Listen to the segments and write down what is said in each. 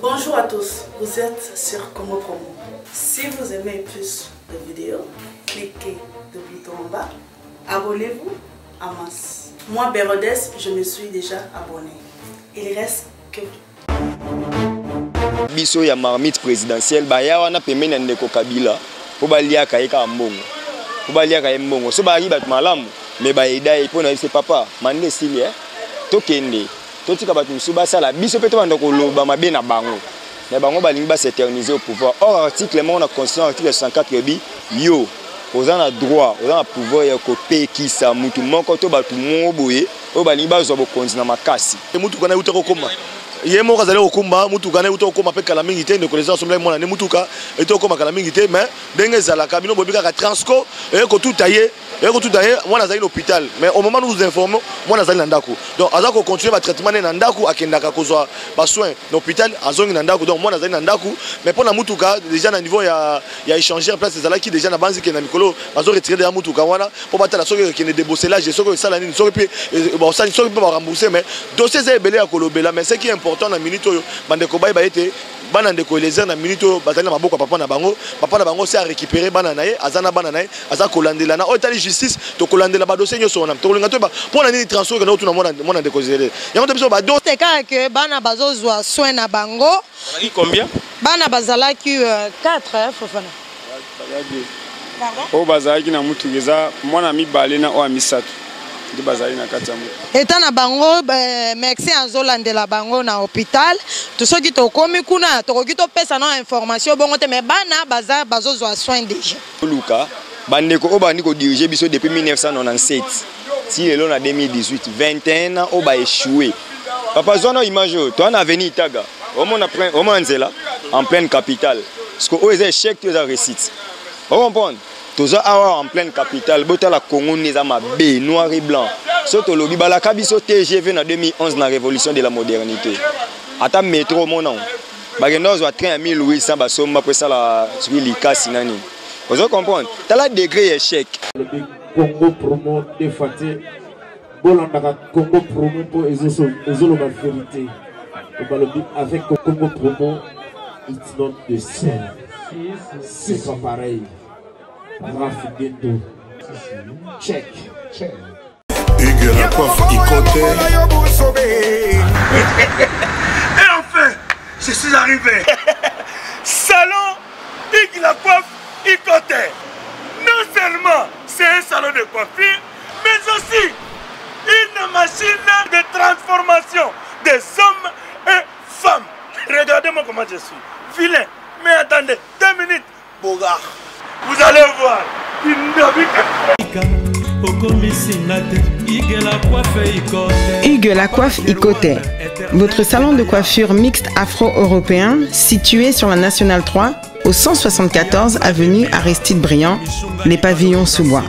Bonjour à tous, vous êtes sur Congo Promo. Si vous aimez plus de vidéos, cliquez le bouton en bas, abonnez-vous en masse. Moi, Bérodès, je me suis déjà abonné. Il reste que biso ya marmite présidentielle ba ya wana pemene ndeko Kabila po balia kaika mbongo po balia kaye mbongo so ba riba malamu me ba ida e pona ise papa mande sili tokende totika batu musuba sala biso pe to banda ko loba mabe na bango na bango balingi ba s'éterniser au pouvoir. Or article mon na constitution article 104 bi yo ozana droit ozana pouvoir ya ko pekisa mutu moko to batu moboye o balingi ba zo bokonzi na makasi mutu kana utako koma yemo kazale okumba mutuka na uto okoma pe kala mingi te ndeko les assemblées mona ne mutuka eto okoma kala mingi te mais ndenge zala kabino bobika ka transco ko tout tailler mwana zali l'hôpital mais au moment où nous informons mwana zali na ndako donc azako continuer ba traitement na ndako akendaka kozwa ba soins na hôpital azongi na ndako donc mwana zali na ndako mais pour na mutuka déjà na niveau ya échanger place zala qui déjà na banzi ke na mikolo bazo retirer de la mutuka wana pour batala soki ke ne débosselage soki sala nini soki pe ba sali soki pe ba rembourser mais dossier za ebele ya kolobela mais ce qui est important na minute oyo bande ko bay bayete bana ndeko les na minute oyo bazali na maboko papa na bango c'est à récupérer bana naye azana bana naye aza kolandela na otali justice to kolandela ba dossier nyoso na to kolinga to ba pour na nini transfert que na to na mona ndeko zele yango to biso ba dossier ka que bana bazozwa soin na bango combien bana bazalaki 4 fofana o bazalaki na mutu geza mwana mibale na o amisatu de bazali na kati ya mutu eta na bango médecin azolandela bango na hôpital to soki to komi kuna to koki to pesa na information bongo te mais bana bazozwa soin déjà luka bandeko o bandi ko diriger biso depuis 1997 si lelo na 2018 21 ans o ba échoué papa zona image to na avenir Itaga au moins nzela en pleine capitale parce que o est échec tu as réussite on comprend toza awa en pleine capitale bota la Congo neza mabe noir et blanc soto lobi bala kabiso TGV na 2011 na révolution de la modernité ata métro mon nom bagenda zo train à 1800 basomba pour ça la sur likasi nani vous comprendre tala degré échec le Congo Promo défaté bolanda Congo Promo pour ezolo la vérité avec Congo Promo it's not the same c'est pas pareil. Check. Hugues la coiffe Ikote. Et enfin, je suis arrivé. Salon Hugues la coiffe Ikote. Non seulement c'est un salon de coiffure, mais aussi une machine de transformation des hommes et femmes. Regardez-moi comment je suis. Vilain. Mais attendez, 2 minutes. Bogart. Vous allez voir. Hugues la coiffe Ikote, votre salon de coiffure mixte afro-européen situé sur la Nationale 3 au 174 avenue Aristide Briand, les pavillons sous bois.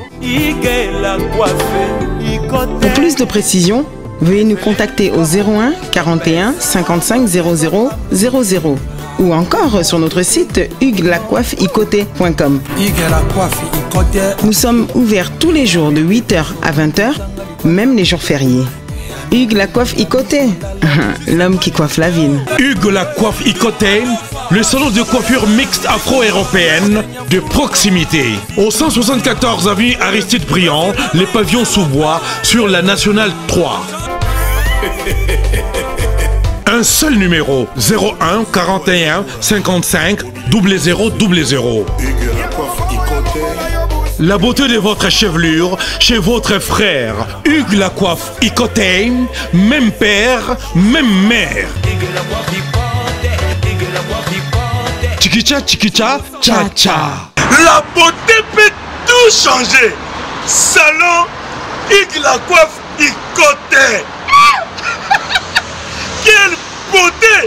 Pour plus de précisions, veuillez nous contacter au 01 41 55 00 00 ou encore sur notre site huguelacoiffeikote.com. Nous sommes ouverts tous les jours de 8h à 20h, même les jours fériés. Hugues la coiffe Ikote, l'homme qui coiffe la ville. Hugues la coiffe Ikote, le salon de coiffure mixte afro-européenne de proximité. Au 174 avenue Aristide Briand, les pavillons sous bois sur la Nationale 3. Un seul numéro, 01 41 55 00 00. La beauté de votre chevelure chez votre frère. Hugues la coiffe Ikote, même père, même mère. Chikicha, chikicha, cha cha. La beauté peut tout changer. Salon Hugues la coiffe Ikote. Quelle beauté!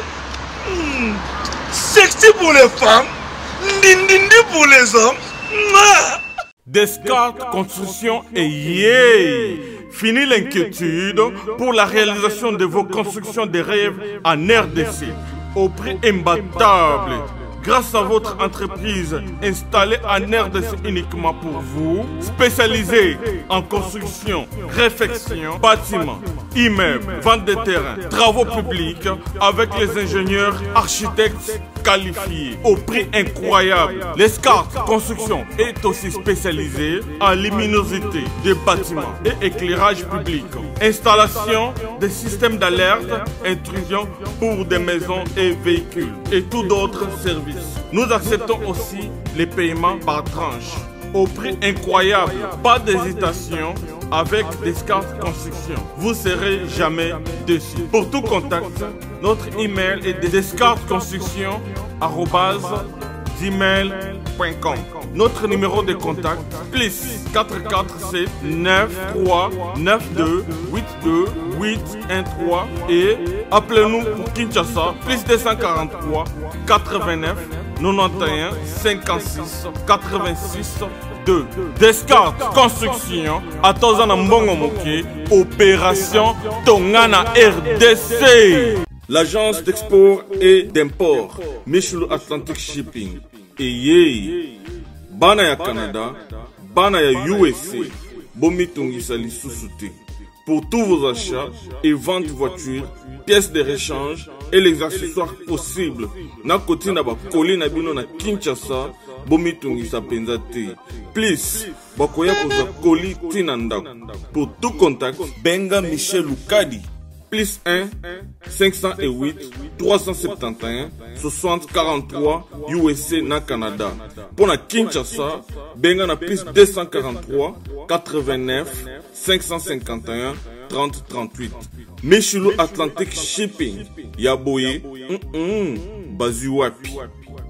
Sexy pour les femmes, dindindi pour les hommes. Descartes Construction et yeah! Fini l'inquiétude pour la réalisation de vos constructions de rêves en RDC au prix imbattable. grâce à votre entreprise installée en RDC uniquement pour vous, spécialisée en construction, réfection, bâtiments, immeubles, vente de terrains, travaux publics, avec les ingénieurs architectes qualifiés au prix incroyable. L'Escarte Construction est aussi spécialisée en luminosité des bâtiments et éclairage public, installation des systèmes d'alerte, intrusion pour des maisons et véhicules et tous d'autres services. Nous acceptons aussi les paiements par tranche au prix incroyable. Pas d'hésitation avec Descartes Construction. Vous ne serez jamais déçus. Pour tout contact, notre email est descartesconstruction@gmail.com. Notre numéro de contact plus 447 93 92 82 813 et appelez-nous pour Kinshasa plus 243 89 91 56 86 2. Descartes Construction à Tozana Mbongo Moké, opération Tongana RDC. L'agence d'export et d'import Michel Atlantic Shipping et bana ya Canada, bana ya USA, bomitungisa lisusu te. Pour tous vos achats et ventes de voitures, pièces de rechange et les accessoires possibles. Na koti na ba koli na bino na Kinshasa, bomitungisa penza te. Please, bakoya koza koli tinanda. Pour tout contact, benga Michel Lukadi. Plus 1 508 371 60 43 USA na Canada. Pour la Kinshasa, benga na plus 243 89 551 30 38. Michelo Atlantic Shipping. Yaboye. Bazuapi.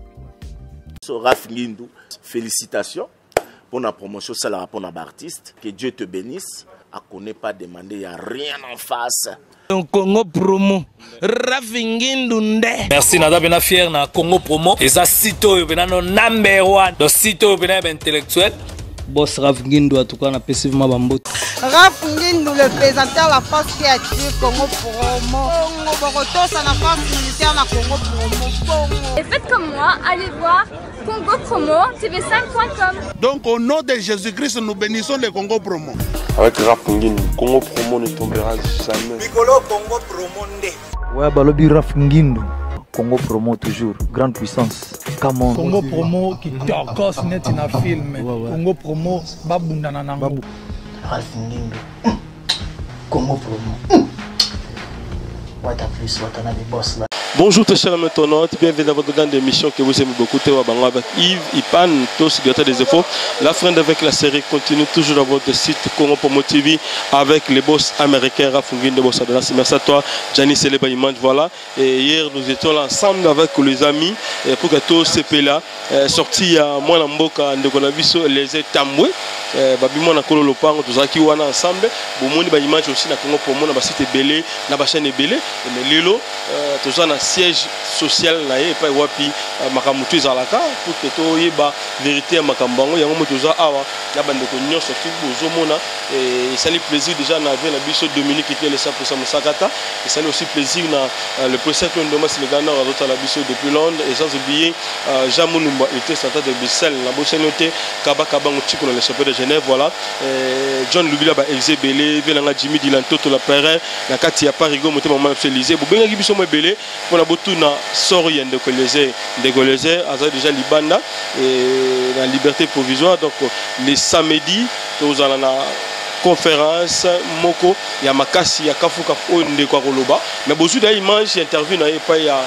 Raph Ngindou, félicitations pour la promotion, c'est la rapport d'artiste. Que Dieu te bénisse. À connaître pas demander, il n'y a rien en face. Congo Promo, Raph Ngindou nde. Merci, nada bena fier na Congo Promo. Et ça, sito bena no number one. Donc sito bena intellectuel. Boss Raph Ngindou, en tout cas, on a passivement bambou. Raph Ngindou, le présentateur la force créative Congo Promo. Borotos à la force militaire na Congo Promo. Et faites comme moi, allez voir Congo Promo, tv5.com. Donc au nom de Jésus-Christ, nous bénissons le Congo Promo. Avec Raph Ngindou, Congo Promo ne tombera jamais. Nicolo Congo Promo nde. Ouais, balobi Raph Ngindou. Congo Promo toujours, grande puissance. Come on. Congo Promo qui t'orgosse net in a film. Congo Promo, babundana nango. Raph Ngindou. Congo Promo. What a plus, what a boss là. Bonjour très chers internautes, bienvenue dans votre grande émission que vous aimez beaucoup, avec Yves, Ipan, tous secrétaire des infos. La fin avec la série continue toujours dans votre site Congo Promo TV avec les boss américains Raph Ngindou boss de la. Merci à toi, Gianni Célébaiman. Voilà. Et hier nous étions là ensemble avec les amis pour que tous ces pays là sortis à moi en Mboka de Konabiso les Tamboué. Babimo na Kolo Lopango tous qui wana ensemble. Bomoni ba image aussi na Congo Promo na ba site belé na ba chaîne belé. Mais lelo tous na siège social na ye pa wapi makamutu ezalaka pour que to yeba vérité makambango yango motoza awa ya bandeko nyonso ki bozomona et ça lui plaisir déjà na vie na biso Dominique qui est le 100% Sakata et ça lui aussi plaisir na le professeur Ndomas le Ghana à la biso depuis Londres et sans oublier Jean Mounumba il était centre de Bruxelles la bossenoté Kaba Kabango Tchiko dans le championnat de Genève voilà John Lubila ba Exebele Velanga Jimmy Dilanto to la Perrin na kati ya Parigo motema mama Félizé bobenga biso mo belé pour la botuna sori de Golese a déjà Libanda et la liberté provisoire donc les samedis nous allons la conférence moko ya makasi ya kafuka onde kwa koloba mais beaucoup d'image interview na pas ya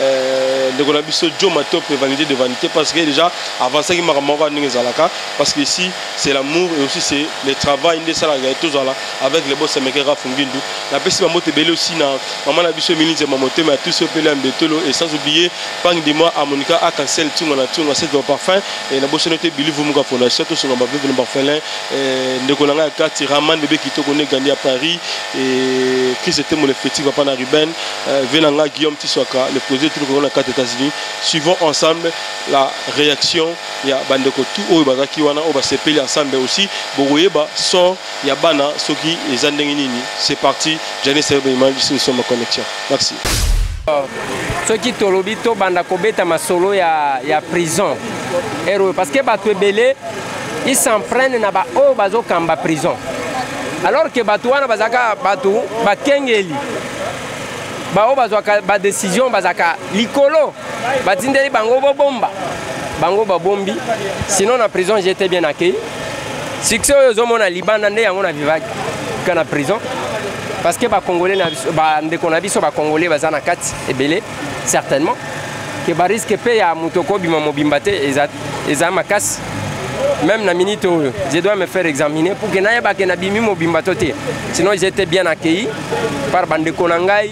de Gonabiso Joe Matop et Vanité de Vanité parce que déjà avant ça qui m'a ramené Zalaka parce que ici c'est l'amour et aussi c'est le travail de Salaga et tout ça là avec les boss américains Raph Ngindou la pesi mamote belé aussi na maman na biso ministre mamote mais tout ce pelé mbetolo et sans oublier pang de moi à Monica à cancel tout on a tout on a cette parfum et la bosse noté Believe Muga Fondation tout sur ma veuve de parfum de Kolanga Kati Raman de Bekito connaît gagné à Paris et qui c'était mon effectif papa na Ruben Venanga Guillaume Tiswaka le projet tout le carte États-Unis suivons ensemble la réaction ya bandeko tout o bazaki wana o ba sepeli ensemble aussi boyeba so ya bana soki ezandengini c'est parti Janice Célébaiman ici nous sommes en connexion merci. ceux qui tolobi to banda kobeta masolo ya prison héros parce que bato ebele ils s'en prennent na ba o bazo kamba prison alors que bato wana bazaka bato bakengeli ba o bazo ba décision bazaka likolo batindeli bango bomba bango babombi sinon na prison j'étais bien accueilli succès oyo zomona libanda nde yango na vivaki kana prison parce que ba congolais na biso ba ndeko na biso ba congolais baza na kati ebele certainement que ba risque pe ya mutoko bima mobimba te eza makasi même na minute oyo je dois me faire examiner pour que na ba ke na bimi mobimba to te sinon j'étais bien accueilli par bandeko na ngai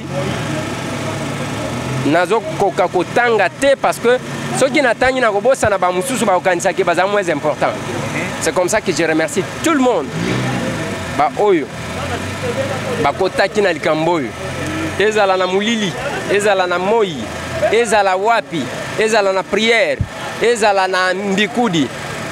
nazo koka kotanga te parce que ceux qui n'attendent na kobosa na ba mususu ba okanisa ke baza moins important. C'est comme ça que je remercie tout le monde. Ba oyo ba kotaki na likambo oyo ezala na mulili ezala na moi ezala wapi ezala na prière ezala na mbikudi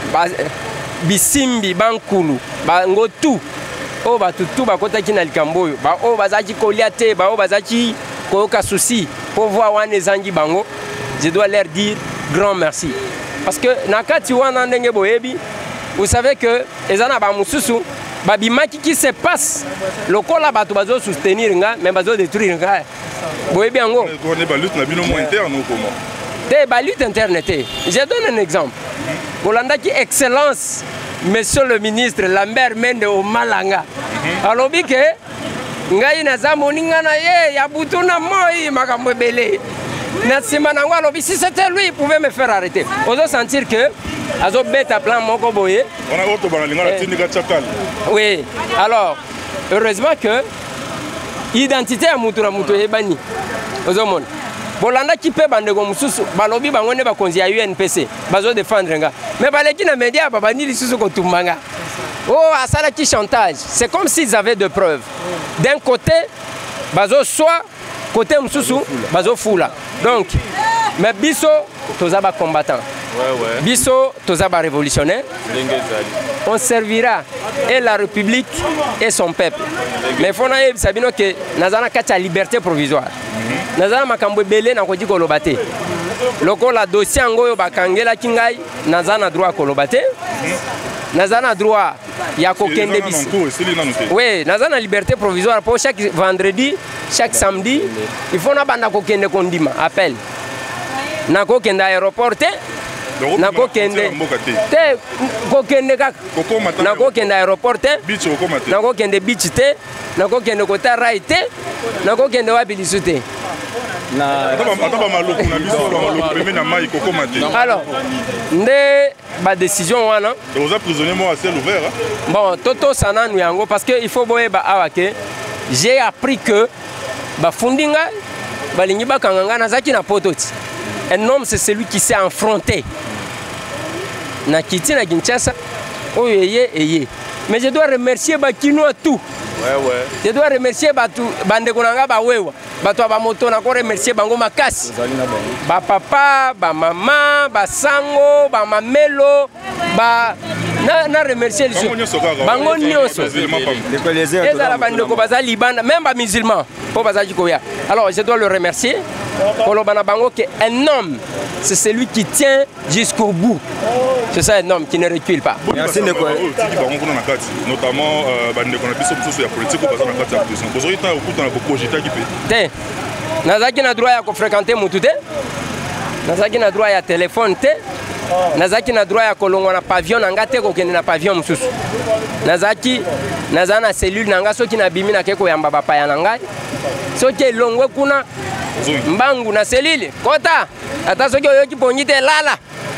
bisimbi bankulu bango tu o batutu bakotaki na likambo oyo ba o bazaki kolia te ba o bazaki koyoka souci pour voir wana ezangi bango. Je dois leur dire grand merci parce que nakati wana ndenge boyebi vous savez que ezana ba mususu babimaki qui se passe lokola bato bazo soutenir nga mais bazo détruire nga boyebi yango on est ba lutte na bino mo interne ou comment te ba lutte interne te. Je donne un exemple bolanda ki excellence monsieur le ministre Lambert Mende au Malanga alobi ke ngai naza moninga na ye ya butuna moi makambo ebele na sima nango alobi si c'était lui il pouvait me faire arrêter ozo sentir que azo beta plan moko boye on a auto banalinga na tindika chakal. Oui alors heureusement que identité ya mutu na mutu ebani ozo mona bolanda ki pe bandeko mususu balobi bango ne bakonzi ya UNPC bazo défendre nga mais baleki na média babani lisusu kotumbanga oh asala ki chantage c'est comme s'ils avaient de preuves d'un côté bazo soit côté mususu bazo fula donc mais biso toza ba combattant biso toza ba révolutionnaire on servira et la République et son peuple mais fona sabino que nazana kati ya liberté provisoire nazana makambo ebele na kodi koloba te lokola dossier yango oyo bakangelaki ngai nazana droit koloba te nazana droit ya kokende bisi oui nazana liberté provisoire pour chaque vendredi chaque samedi il faut na banda kokende kondima appel na kokende aéroport te na kokende te kokende kaka na kokende aéroport te na kokende beach te na kokende kota rai te na kokende wapi lisu te alors nde ba décision wana aux prisonniers moi à ciel ouvert bon toto sananu yango parce que il faut boyeba awa ke j'ai appris que ba fundinga balingi bakanga na zaki na pototi un homme c'est celui qui s'est affronté na kiti na Kinshasa oyo eye mais je dois remercier bakino tout je dois remercier batu bandeko nanga bawewa bato ba moto na ko remercier bango makasi ba papa ba mama ba sango ba mamelo ba na remercier les bango nyonso ezala bandeko bazali banda même ba musulman po bazali koya alors je dois le remercier kolobana bango que un homme c'est celui qui tient jusqu'au bout. C'est ça un homme qui ne recule pas. Merci de quoi. Notamment la politique nazaki na droit ya kofréquenter mutu te nazaki na droit ya téléphone te nazaki na droit ya kolongwa na pavillon nanga te kokende na pavillon mususu nazaki naza na cellule nanga soki na bimi na ke koyamba bapaya na ngai soki elongwe kuna mbangu na selile kota ata soki oyoki pongi te lala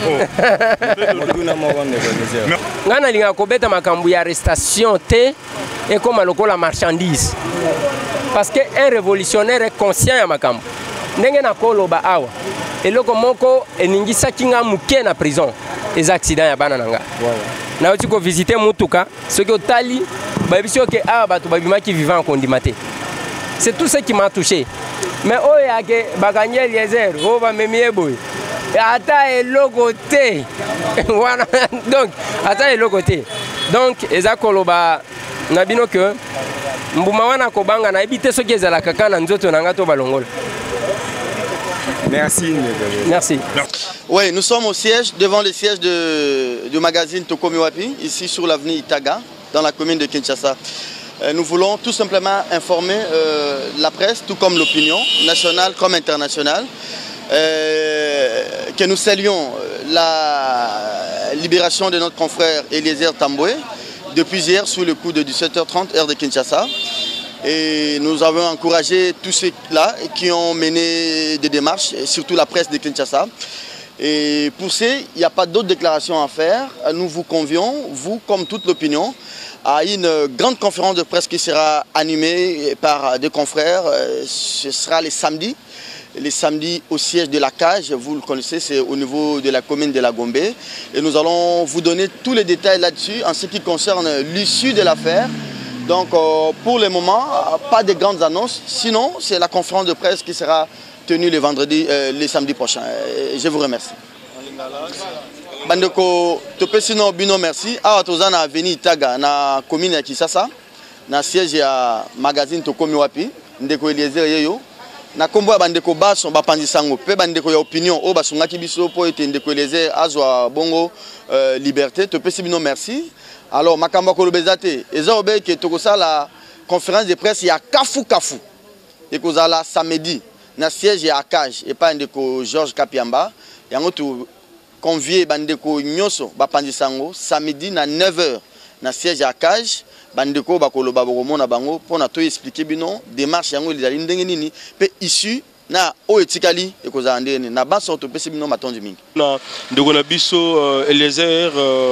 nga nalinga kobeta makambo ya arrestation te ekoma lokola marchandise parce que un révolutionnaire est conscient ya makambo ndenge nakoloba awa eloko moko eningisaki nga muke na prison eza accident ya bana nanga nauti kovisite mutuka soki otali babisi oke awa bato babimaki vivant kondima te. C'est tout ce qui m'a touché. Mais oh yake bakanye Eliezer, oh bamemi eboy. Ata elogote. Voilà. Donc ata elogote. Donc eza koloba nabino que mbuma wana kobanga na ebite soki ezala kaka na nzoto nanga to balongola. Merci. Merci. Oui, nous sommes au siège, devant le siège du magazine Tokomi Wapi, ici sur l'avenue Itaga, dans la commune de Kinshasa. Nous voulons tout simplement informer la presse, tout comme l'opinion, nationale comme internationale, que nous saluons la libération de notre confrère Eliezer Tamboué depuis hier sous le coup de 17h30 heure de Kinshasa. Et nous avons encouragé tous ceux-là qui ont mené des démarches, surtout la presse de Kinshasa. Et pour ce, il n'y a pas d'autres déclarations à faire. Nous vous convions, vous comme toute l'opinion, à une grande conférence de presse qui sera animée par des confrères. Ce sera les samedis au siège de la cage, vous le connaissez, c'est au niveau de la commune de la Gombe. Et nous allons vous donner tous les détails là-dessus en ce qui concerne l'issue de l'affaire. Donc pour le moment, pas de grandes annonces. Sinon, c'est la conférence de presse qui sera tenue le samedi prochain. Je vous remercie. Bandeko, topesino bino merci. Awa tozana avenue Itaga na commune ya Kisasa, na siège ya magazine Tokomi Wapi, ndeko Eliezer yeyo. Na kombo ya bandeko baso bapanzisango pe bandeko ya opinion o basungaki biso po ete ndeko Eliezer azwa bongo liberté. Topesi bino merci. Alors, Makamba Kolobezate, Ezobe qui est la conférence de presse, il y a Kafu. Et que la samedi, na siège à Cage, et pas ndeko Georges Kapiamba. Et on a convié bandeko Nyoso, Bapandisango, samedi na 9h, na siège à Cage, bandeko Bakoloba Boromona Bango, pour nous expliquer bino, démarche yango les alindenge nini, pe issu. Na o etikali ekoza ndene na baso to pesi bino matondi mingi na ndeko na biso Eliezer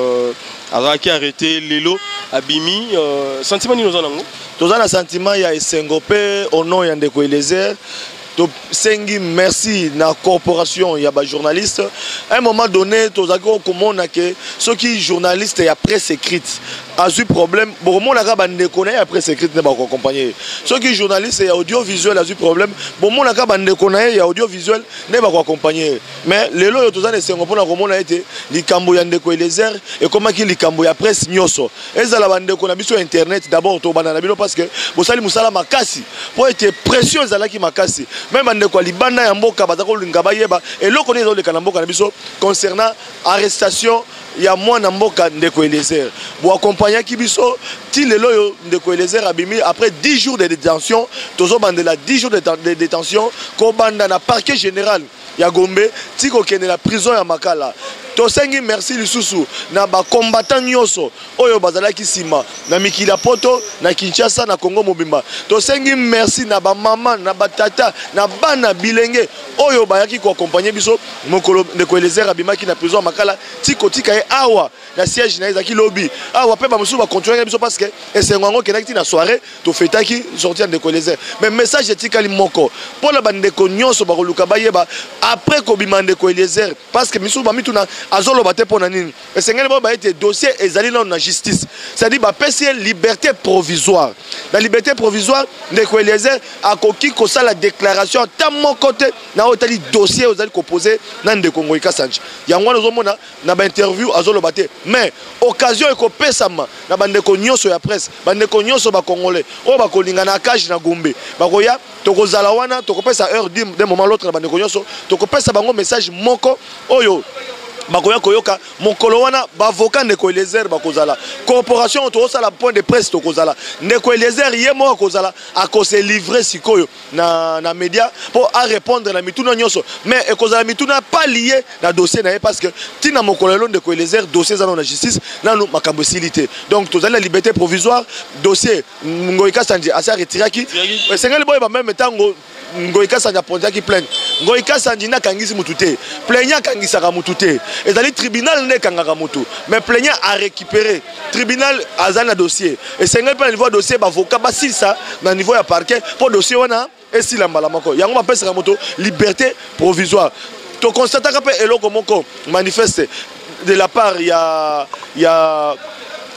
azaki arrêté lelo abimi sentiment ni nozana ngo tozana sentiment ya esengo pe au nom ya ndeko Eliezer to sengi merci na corporation ya ba journaliste à un moment donné tozaki komona ke ceux qui journaliste ya presse écrite a eu problème bon mona ka bande connaît ya presse écrite ne ba ko accompagner ceux qui journaliste ya audiovisuel a eu problème bon mona ka bande connaît ya audiovisuel ne ba ko accompagner mais lelo yo tozana sengo pona komona ete likambo ya ndeko Eliezer et comment ki likambo ya presse nyoso ezala bande kona biso internet d'abord to bana na bino parce que bosali musala makasi po ete pression ezala ki makasi même bandeko libanda ya mboka bazako linga bayeba eloko ne ezoleka na mboka na biso concernant arrestation ya mwana mboka ndeko Eliezer bo accompagner ki biso ti lelo yo ndeko Eliezer abimi après 10 jours de détention tozo bandela 10 jours de détention ko banda na parquet général ya Gombe ti ko kende la prison ya Makala tosengi merci lisusu na ba combattant nyoso oyo bazalaki sima na mikila poto na Kinshasa na Congo mobimba tosengi merci na ba mama na ba tata na bana bilenge oyo bayaki ko accompagner biso mokolo ndeko Eliezer abimaki na prison Makala tiko tika e awa na siège na ezaki lobby awa pe ba musu ba continuer biso parce que esengo kenaki na soirée to fetaki sortir ndeko Eliezer mais message etikali moko pour la bandeko nyoso ba koluka bayeba après ko bimande ndeko Eliezer parce que misu ba mituna azolo bate pona nini esengeli bo ba ete dossier ezali na justice c'est-à-dire ba pesi liberté provisoire la liberté provisoire ndeko Eliezer akoki ko sala déclaration ta mon côté na otali dossier ozali ko poser na ndeko Ngoïka Sanji yango nazo mona na ba interview azolo bate mais occasion eko pesama na bandeko nyonso ya presse bandeko nyonso ba congolais o ba kolinga na cage na Gombe bakoya tokozala wana tokopesa heure d'un moment l'autre na bandeko nyonso tokopesa bango message moko oyo bakoya koyoka mokolo wana bavoka ndeko Eliezer bakozala corporation to osala point de presse tokozala ndeko Eliezer yemo akozala akose livrer sikoyo na média pour à répondre na mituna nyonso mais ekozala mituna pas lié na dossier na parce que tina mokolo ndeko Eliezer dossier za na justice nanu makambo silité donc tozala la liberté provisoire dossier Ngoïka Sanji asa retiraki sengeli boy ba même tango Ngoïka Sanji apondaki plainte Ngoïka Sanji na kangisi mutute plaignant kangisaka mutute ezali tribunal ne kangaka mutu mais plaignant a récupéré tribunal azana dossier et sengeli pa niveau dossier ba avocat ba silsa na niveau ya parquet pour dossier wana esila mbala moko yango ba pesa moto liberté provisoire to constataka pe eloko moko manifeste de la part ya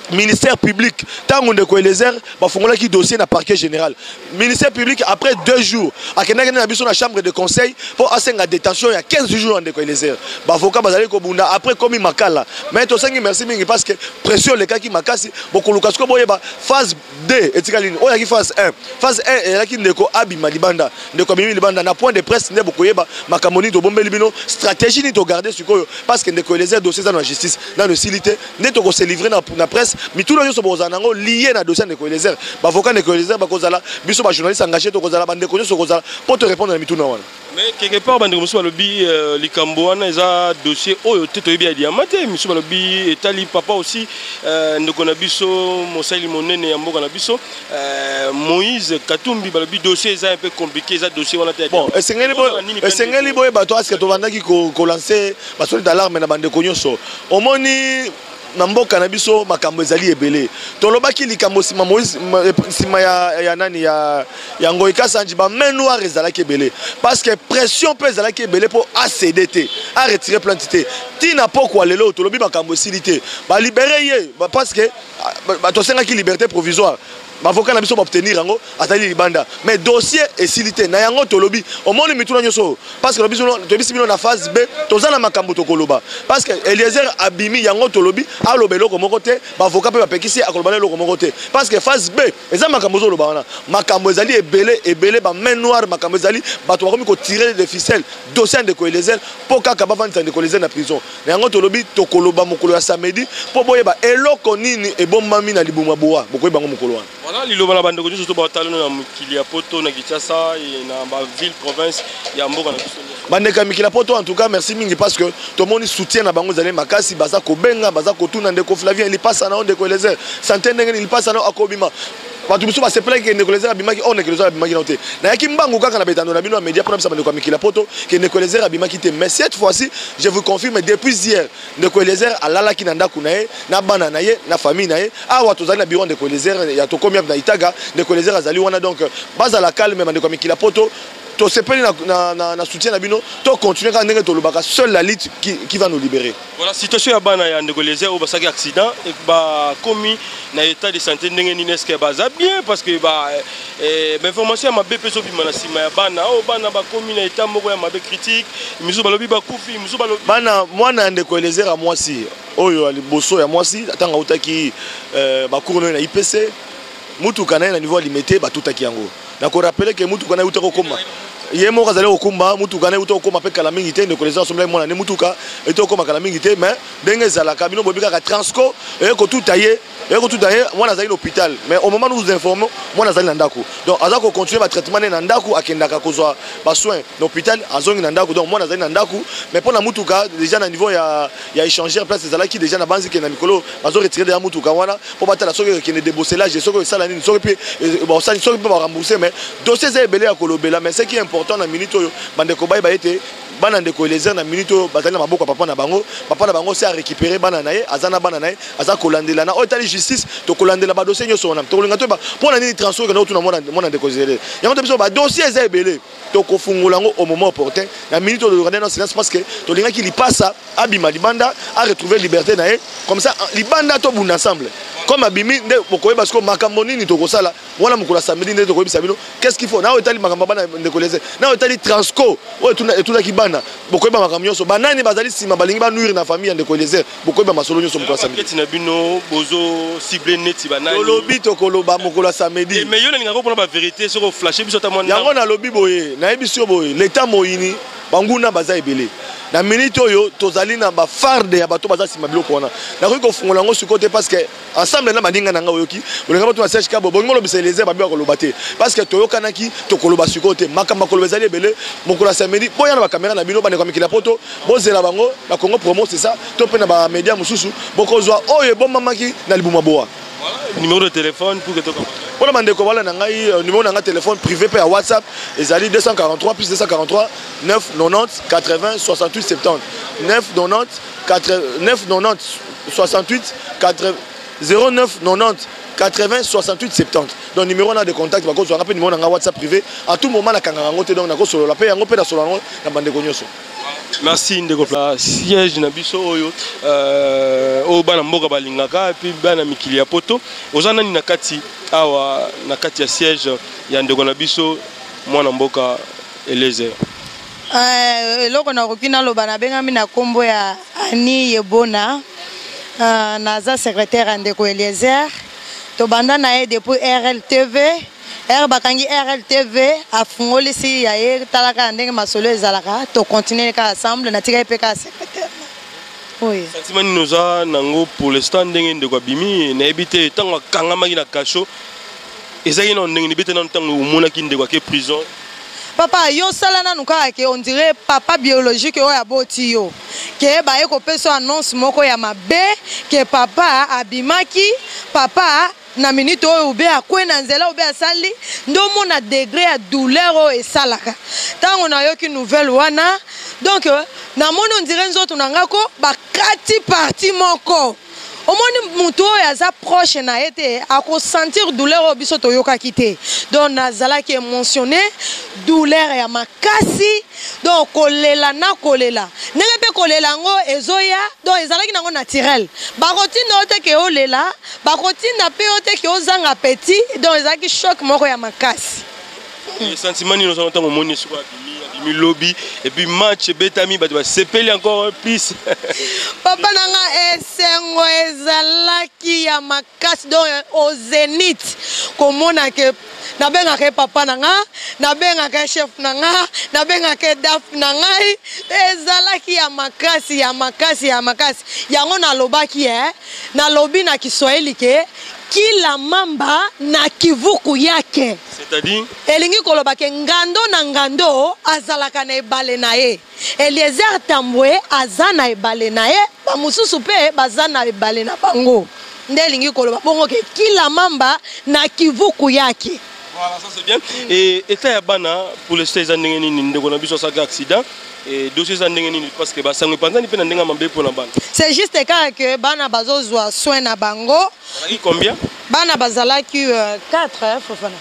ministère public tant on de les airs bafongola qui dossier na parquet général ministère public après 2 jours akenda na biso na chambre de conseil pour asenga détention il y a 15 jours en de les airs bavocat bazali ko bunda après comme makala mais to sengi merci mingi parce que pression les cas qui makasi bokoluka sko boyeba phase 2 etikaline oya ki phase 1 et là qui ndeko abima libanda ndeko bimi libanda na point de presse ne bokoyeba makamoni to bombeli bino stratégie ni to garder sikoyo parce que ndeko les airs dossier dans la justice dans le silité ne to ko se livrer na presse mais tout le monde sont lié à dossier de Coélézer. Avocat de Coélézer, biso ba journaliste engagé to kozala bande konyo so kozala pour te répondre à mituna wana. Mais quelque part bande musu balobi likambo wana eza dossier oyo te toyebi ya diamante musu balobi etali papa aussi ndeko na biso Mosali monene ya mboka na biso Moïse Katumbi balobi dossier eza un peu compliqué eza dossier wana te. Bon, esengeli boye bato aske to vandaki ko lancer ba solide d'alarme na bande konyo so. Omoni na mboka na biso makambo ezali ebele tolobaki likambo sima Moïse sima ya nani ya Ngoi Kasanji ba main noire ezalaki ebele parce que pression peut ezalaki ebele pour ACDT a retirer plantité tina pokwa lelo tolobi makambo silité ba libérer ye parce que to senga ki liberté provisoire avocat na biso obtenir yango atali libanda mais dossier est silité na yango tolobi au monde mituna nyoso parce que le biso to bisibino na phase B tozana makambo to koloba parce que Eliezer abimi yango tolobi a lobelo ko moko te ba avocat pe ba pekisi akoloba le ko moko te parce que phase B eza makambo zo loba wana makambo ezali ebele ba main noire makambo ezali ba to komi ko tirer des ficelles dossier de ko Eliezer pour kaka ba vendre de ko Eliezer na prison na yango tolobi to koloba mokolo ya samedi pour boyeba eloko nini e bombami na libuma boa bokoyeba ngo mokolo wana. Voilà, liloba na bande ko surtout ba talon na mukili ya poto na Kinshasa et na ba ville province ya mboka na biso. Bande ka mikila poto en tout cas merci mingi parce que tout le monde soutient na bango zale makasi baza ko benga baza ko tuna ndeko Flavien il passe na onde ko Eliezer centaine ndenge il passe na akobima batu biso ba se plaît que ndeko Eliezer abimaki on ndeko Eliezer abimaki noté na yaki mbangu kaka na betando na bino media pour ça bande ko mikila poto que ndeko Eliezer abimaki te mais cette fois-ci je vous confirme depuis hier ndeko Eliezer alala ki na ndaku na ye na bana na ye na famille na ye awa tozali na bureau ndeko Eliezer ya to komia na Itaga ndeko Eliezer azali wana donc baza la calme ndeko mikila poto to sepeli na soutien na bino to continuer quand ndenge to lobaka seule la lutte qui va nous libérer. Voilà, situation ya bana ya ndeko Eliezer au basaki accident et ba komi na état de santé ndenge ni neske baza bien parce que ba information ya mabe peso bima na sima ya bana o bana ba komi na état moko ya mabe critique misu balobi ba kufi misu balobi bana mwana ndeko Eliezer a mwasi oyo aliboso ya mwasi atanga utaki ba courno na IPC mutu kana na niveau limité ba tutaki yango na ko rappeler que mutu kana utako koma yemo kazale okumba mutu kana utako koma pe kala mingi te ndeko les assemblées mona ne mutuka eto koma kala mingi te mais ndenge zala kabino bobika ka transco et ko tutaye mwana zali l'hôpital mais au moment où nous informons mwana zali na ndako donc azako continuer ba traitement na ndako akendaka kozwa ba soins l'hôpital azongi na ndako donc mwana zali na ndako mais pour na mutuka déjà na niveau ya échanger place zala qui déjà na banzi ke na mikolo azo retirer de mutuka wana pour batala soki ke ne débosselage soki sala nini soki pe bon ça soki pe ba rembourser mais dossier za ebele ya kolobela mais ce qui est important na minute oyo bande ko ba été bana ndeko Eliezer na minute oyo batali na maboko papa na bango c'est à récupérer bana nae azana bana nae aza kolandela na otali justice to kolandela ba dossier nyoso wana to kolinga to ba pona nini transfert na otuna mona ndeko Eliezer yango to biso ba dossier za ebele to kofungola ngo au moment opportun na minute oyo regarder dans silence parce que to linga ki li passa abima libanda a retrouver liberté nae comme ça libanda to bunda ensemble comme abimi nde bokoyeba parce que makambo nini to kosala wana mukula samedi nde to koyebisa bino qu'est-ce qu'il faut na otali makambo bana ndeko Eliezer na otali transco oyo tuna kibana bokoyeba makambo nyonso banani bazali sima balingi ba nuire na famille ndeko Eliezer bokoyeba masolo nyonso mukula samedi keti na bino bozo cible neti banani lobby to koloba mukula samedi mais yo na ngako pona ba vérité soko flasher biso ta mwana yango na lobby boye na ebiso boye l'état moyini banguna baza ebele na minute oyo tozali na ba farde ya bato baza sima biloko wana na ko fungola ngo sur côté parce que ensemble na bandinga na nga oyoki bolinga bato na Serge Kabo bongo lobisa Eliezer babi koloba te parce que toyokanaki to koloba sur côté makamba koloba zali ebele mokolo samedi boya na ba caméra na bino bane kwa mikila poto bozela bango na Congo Promo c'est ça to pe na ba média mususu bokozwa oyo bomamaki na libuma boa. Numéro de téléphone pour que tu pour la mandeko wala na ngai numéro na téléphone privé pe à WhatsApp ezali 243 plus 243 990 80 68 70 990 68 09 90 80 68 70 donc numéro na de contact bako zo rappel numéro na WhatsApp privé à tout moment na kanga ngote donc na ko solo la pe yango pe na solo na bandeko nyoso. Merci ndeko la siège na biso oyo o bana mboka balingaka et puis bana mikili ya poto ozana ni nakati awa nakati ya siège ya ndeko na biso mwana mboka Eliezer. Eloko na kokina loba na bengami na kombo ya Ani Yebona naza secrétaire ya ndeko Eliezer to banda na ye depuis RLTV bakangi RLTV afungolisi ya ye talaka ndenge masolo ezalaka to continuer ka ensemble na tika pe ka secrétaire. Oui. Sentiment noza nango pour l'instant ndenge ndeko bimi na ebité tango kanga maki na kasho ezaki na ndenge ndibité na tango umona ki ndeko ke prison. Papa yo sala nanu kaka ke on dirait papa biologique oyo aboti yo ke baye kopesa annonce moko ya mabe ke papa abimaki papa na minute oyo ube akwe na nzela ube asali ndo mona degré ya douleur oyo esalaka tango na yoki nouvelle wana donc na mona on dirait nzoto na ngako bakati parti moko omoni mutu oyo aza proche na ye te akosentir douleur oyo biso toyokaki te donc nazalaki émotionné douleur ya makasi donc kolela na kolela ndenge mpe kolela yango ezoya donc ezalaki nango naturel bakotinda yo te ke olela bakotinda mpe yo te ke ozanga appétit donc ezalaki choc moko ya makasi. Sentiment ni nous entendons moni sur mi lobby et puis match betami ba sepeli encore plus. Papa nanga esengo ezalaki ya makasi donc au Zénith komona ke nabenga ke papa nanga nabenga ke chef nanga nabenga ke daf nanga ezalaki ya makasi ya makasi ya makasi yango na lobaki na lobi na Kiswahili ke kila mamba na kivuku yake. C'est-à-dire elingi koloba ke ngando na ngando azalaka na ebale na ye. Eliezer Tambwe aza na ebale na ye ba mususu pe baza na ebale na bango. Nde elingi koloba bongo ke kila mamba na kivuku yake. Voilà, ça c'est bien. Et état ya bana pour les stage ndenge nini ndeko na biso saka accident et dossier za ndenge nini parce que ba sango panzani pe na ndenga mambe pour na bana. C'est juste quand que bana bazozwa soin na bango. Bazalaki combien? Bana bazalaki 4 Fofana.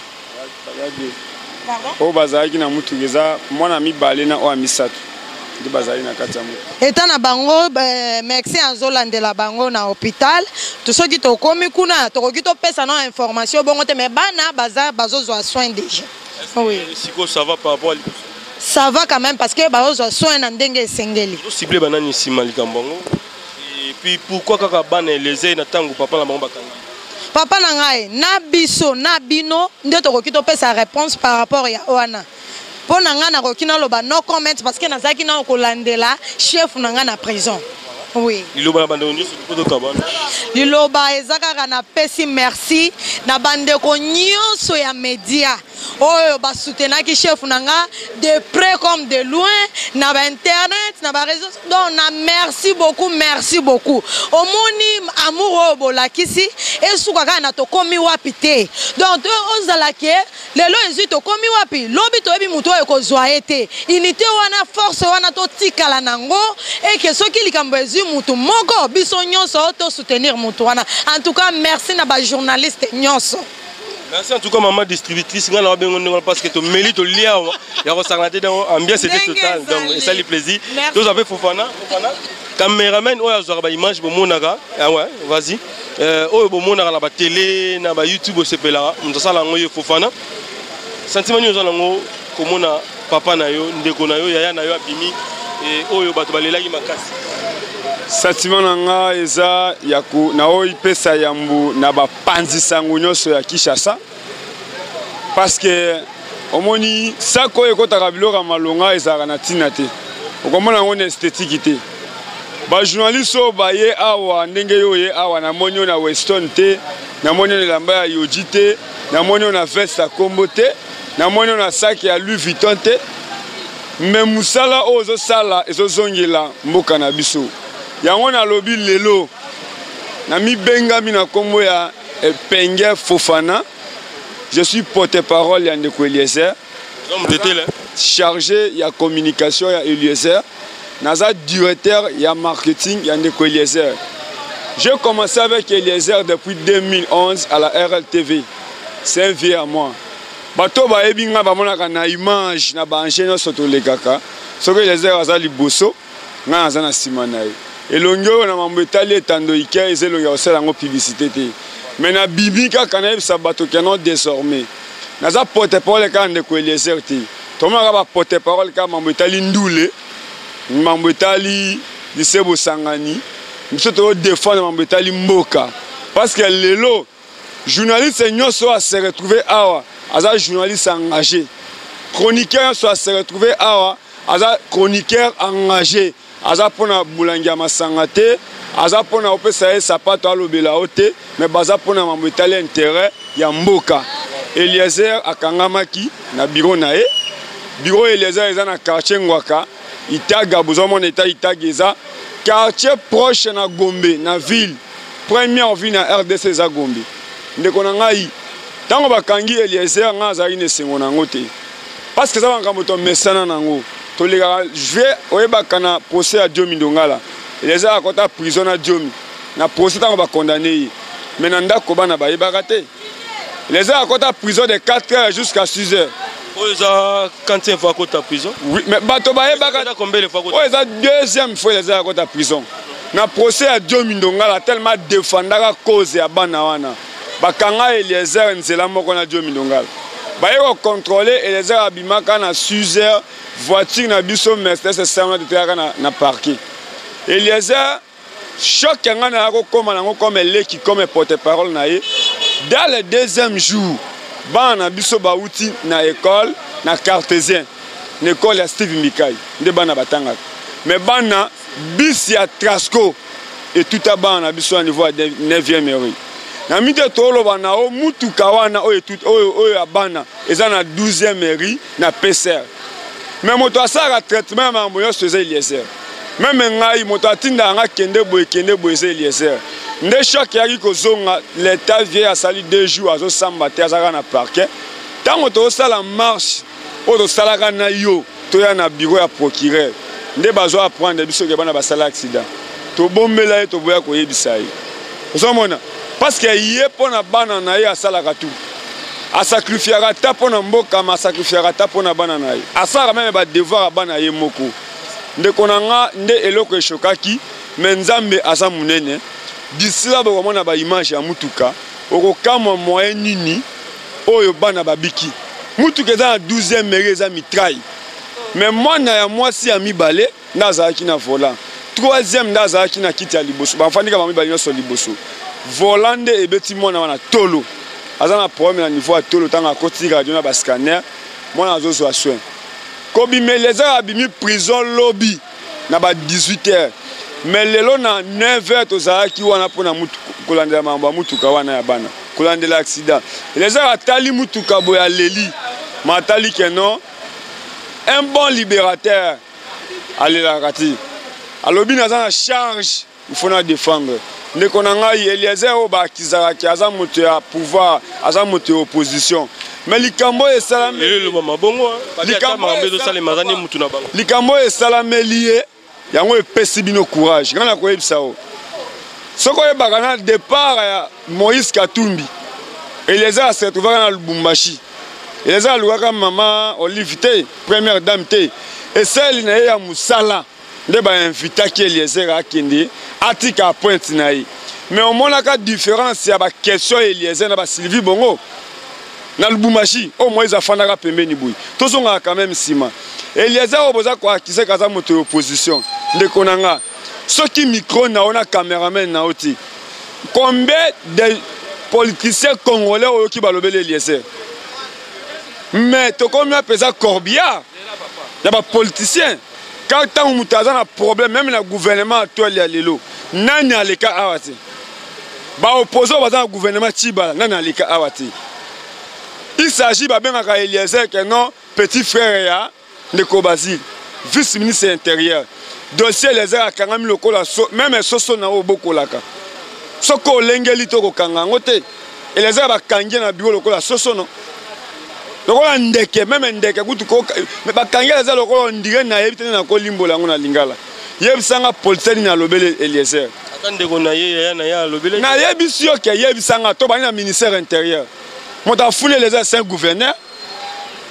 O bazalaki na mutu geza mwana mibale na o misato. Ndi bazali na kati ya mutu. Eta na bango merci azolandela bango na hôpital. To soki to komi kuna to koki to pesa na information bongo te mais bana bazozwa soin déjà. Oui. Siko ça va par rapport à ça va quand même parce que bazozwa soin na ndenge esengeli. Ciblé banani simalika mbongo. Et puis pourquoi kaka bana les na tango papa la bango bakanga. Papa na ngai na biso na bino nde to koki to pesa réponse par rapport ya wana. Po na nga na kokina loba no comment parce que nazaki na kolandela chef na nga na prison. Oui. Liloba na bande onyo surtout kabana. Liloba ezaka na pesi merci na bande ko nyonso ya media. Oyo ba soutenaki chef na nga de près comme de loin na ba internet na ba réseaux. Donc na merci beaucoup. Omoni amour bolakisi esuka kana to komi wapi te. Donc ozalaki lelo ezu to komi wapi lobi to ebi muto ekozwa ete. Unité wana force wana to tikala nango et que soki likambo ezu mutu moko biso nyonso to soutenir mutu wana. En tout cas merci na ba journaliste nyonso. Merci en tout cas maman distributrice ngana bengo parce que to meli to lia ya ko sangate dans ambiance c'était total donc ça les plaisir. Tous avez Fofana caméraman oya zo ba image bo monaka ah ouais vas-y oyo bo monaka na ba télé na ba YouTube o sepela mutosala ngoyo Fofana sentiment nyozo nango komona papa na yo ndeko na yo yaya na yo abimi et oyo bato balelaki makasi. Sentiment nanga eza yaku na oyi pesa yambu na ba panzisango nyonso ya Kinshasa parce que omoni sako ekotaka biloko malonga ezaka na tina te okomona ngo na esthétique te ba journaliste baye awa ndenge yo ye awa na monyo na Weston te na monyo na lamba ya Yoji te na monyo na veste ya Kombo te na monyo na sac ya Louis Vuitton te mais musala ozo sala ezozongela mboka na biso yango na lobi lelo na mi benga mina kombo ya Penge Fofana. Je suis porte-parole ya ndeko Eliezer. Chargé ya communication ya Eliezer. Naza directeur ya marketing ya ndeko Eliezer. J'ai commencé avec Eliezer depuis 2011 à la RLTV. C'est un vieux à moi. bato bayebi nga bamonaka na image na baange nyonso tolekaka soki Eliezer aza liboso nga naza na nsima na ye elongi oyo na mambo etali etando ike eza elongi ya kosala yango publicité te me na bibi kaka nayebisa bato keno désormais naza porte-parole kaka ndeko Eliezer te tomonaka baporte-parole kaka mambo etali ndule mambo etali lise bosangani biso todéfendre mambo etali mboka parce que lelo journaliste nyonso a se retrouvé awa aza journaliste engagé chroniqueur nyonso a se retrouvé awa aza chroniqueur engagé aza pona bulangi ya masanga te aza pona opesa ye sapato alobela o te mais baza pona mambo etali intérêt ya mboka Eliezer akangamaki na bureau na ye bureau Eliezer eza na quartier Ngwaka Itaga bozomona eta Itaga eza quartier proche na Gombe na ville première ville na RDC eza Gombe ndeko na ngai tango bakangi Eliezer nga azali ne sengo nango te parce que ça va ngambo to mesana nango to lega je vais oyebaka na procès à Diomi Ndongala Eliezer akota prison na Diomi na procès tango ba condamné mais na ndako bana bayebaka te Eliezer akota prison de 4 heures jusqu'à 6 heures. Oza quantième fois à prison? Oui, mais bato bayebaka combien de fois? Oza deuxième fois Eliezer akota prison. Na procès à Diomi Ndongala tellement défendaka cause ya bana wana. Bakanga Eliezer nzela moko na Diomi Ndongala. Baye ko contrôler Eliezer abimaka na 6 heures voiture na biso Mercedes sama de terrain na parking. Eliezer choc nga na ko koma nango comme leki comme porte-parole na ye. Dans le deuxième jour, bana biso bauti na école na cartésien. L'école ya Steve Mikai, nde bana batanga. Mais bana bis ya Trasco et tout à bana biso à niveau 9e rue. Na mite tolo bana o mutuka wana o tout o abana eza na 12e rue na PCR. Mais moto asara traitement mambo yo seze Eliezer. Même ngai moto atinda nga kende boye eze Eliezer. Nde choc yaki kozonga l'état vient à sali 2 jours azo samba te azaka na parquet. Tango to sala marche o to sala na yo to ya na bureau ya procureur. Nde bazo apprendre biso ke bana basala accident. To bombela ye to boya ko yebisa ye. Ozomona parce que yé pona bana na ye asalaka tout. A sacrifiera ta pona mboka ma sacrifiera ta pona bana na ye. Asara même ba devoir bana ye moko. Nde konanga nde eloko eshokaki menzambe asa munene. D'ici là bakomona ba image ya mutuka okokamwa moyen nini oyo bana babiki. Mutuka eza na 12e mairie eza mitraille. Mais mwana ya mwasi ya mibale nazalaki na volant. 3e nazalaki na kiti ya liboso. Bafandika ba mibale nyonso liboso. Volande ebeti mwana wana tolo. Aza na problème na niveau ya tolo tanga akoti radio na ba scanner. Mwana azozo a soin. Kobi Eliezer abimi prison lobby na ba 18h. Mais lelo na 9h tozalaki wana pona mutu kolandela mambo mutuka wana ya bana. Kolandela accident. Eliezer atali mutuka boya leli. Matali keno un bon libérateur allez la rati. Alobi na za charge, il faut na défendre. Ndeko na ngai Eliezer o ba kizaraki aza moto ya pouvoir, aza moto ya opposition. Mais likambo esalame le mama bongo likambo do sale mazani mutu na bango. Likambo esalame lié yango epesi bino courage. Ngana ko yebisa o. Soko yebaka na départ ya Moïse Katumbi. Eliezer se retrouva na Lubumbashi. Eliezer alukaka mama Olive te, première dame te. Et celle na ya musala nde ba invitaki Eliezer akende atika point na ye. Mais on monaka différence ya ba question Eliezer na ba Sylvie Bongo. Na Lubumbashi au Moïse afandaka pembeni boui. Tozonga quand même sima. Eliezer oboza ko akise kaza moto opposition. Ndeko nanga. Soki micro na ona cameraman na oti. Combien de politiciens congolais oyoki balobele Eliezer? Mais to combien pesa Corbia? Ya ba politiciens. Quand tant mutaza na problème même na gouvernement actuel ya lelo. Nani aleka awati? Ba opposant baza na gouvernement Tibala nani aleka awati? Il s'agit de Eliezer que non, petit frère ya Ndeko Basile, vice-ministre intérieur. Dossier Eliezer a kangami lokola même soso na oboko laka. Soko lengeli to ko kanga ngote. Eliezer ba kangi na bureau lokola soso no. Lokola ndeke même ndeke kutu ko mais ba kangi Eliezer lokola ndire na yebite na ko limbola ngo na lingala. Yebisanga police ni na lobele Eliezer. Ndeko na ye na ya lobele. Na yebisio ke yebisanga to ba na ministère intérieur. Mon ta foulé les anciens gouverneurs,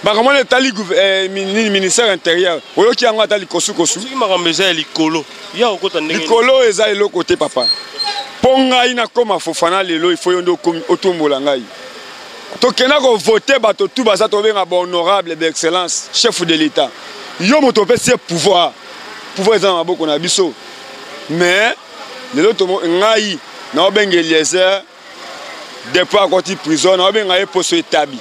Bakamon etali ministère intérieur. Oyoki yango atali kosu. Soki makambo eza ya likolo. Ya okota ndenge. Likolo eza eloko côté papa. Ponga ina koma Fofana lelo il faut yondo otombola ngai. Tokena ko voter bato tout baza tobenga ba honorable d'excellence chef de l'état. Yo moto pese pouvoir. Pouvoir eza maboko na biso. Mais lelo tomo ngai na obenga Eliezer depuis à côté prison na obenga e poso établi.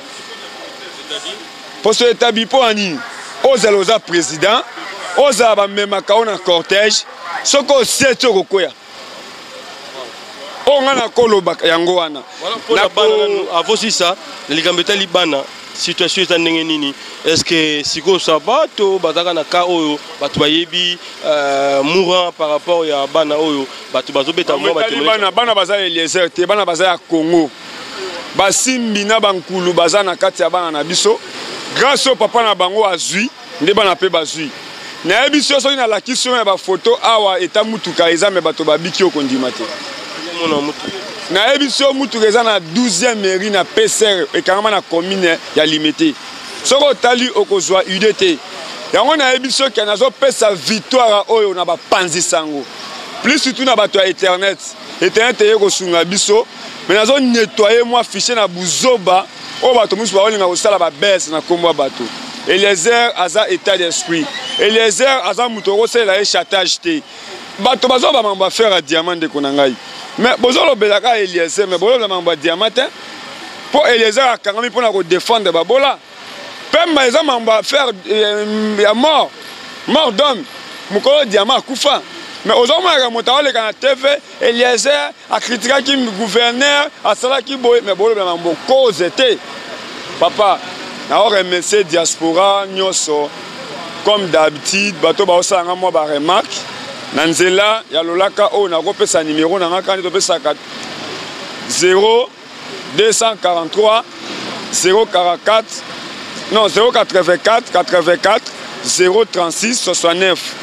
Poso établi pour ani oza président, oza ba memaka on cortège, soko seto kokoya. On a koloba yango wana. Voilà pour la bana avosi ça, les gambeta libana situation est ndenge nini. Est-ce que siko sabato bataka na ka oyo batu bayebi mourant par rapport ya bana oyo batu bazobeta mo bana baza Eliezer te bana baza ya Congo. Basimbi na bankulu baza na kati ya bana na biso. Grâce au papa na bango azui, nde bana pe bazui. Na ebiso so na lakisio ya ba photo awa eta mutuka eza me bato babiki okondima te. Na ebiso mutuka eza na 12e mairie na PCR et carrément na commune ya limité. Soko tali okozwa UDT. Yango na ebiso ke nazo pesa victoire oyo na ba panzi sango. Plus surtout na bato ya internet. Internet yeko sunga biso, mais nazo nettoyer moi fichier na buzoba. Oh bato musu ba olinga kosala ba baisse na kombo bato. Eliezer aza état d'esprit. Eliezer aza muto kosala e chantage te. Bato bazo ba mamba faire à diamant de konangai. Mais bozo lo belaka Eliezer mais bolo ba mamba diamant pour Eliezer akangami pour na ko défendre babola. Pemba eza mamba faire ya mort d'homme. Mukolo diamant kufa. Mais aujourd'hui, on a la TV, Eliezer a critiqué le gouverneur, a salaki boy, mais bon, bon, cause était. Papa, on a remercié diaspora, nyoso, comme d'habitude, bateau ba osanga moi ba remarque. Nanzela, ya lolaka o na ko pesa numéro na ngaka ni to pesa 0 243 044 non 084 84 036 69.